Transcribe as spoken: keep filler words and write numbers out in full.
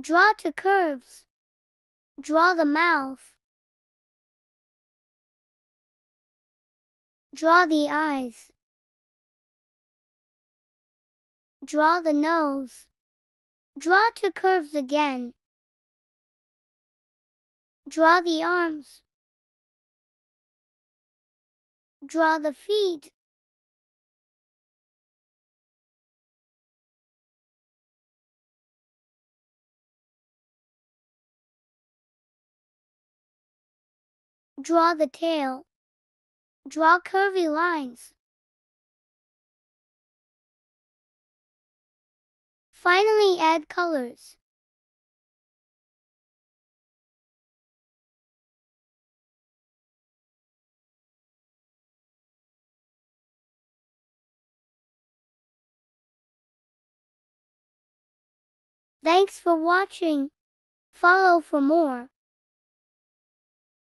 Draw to curves. Draw the mouth. Draw the eyes. Draw the nose. Draw to curves again. Draw the arms. Draw the feet. Draw the tail. Draw curvy lines. Finally, add colors. Thanks for watching. Follow for more.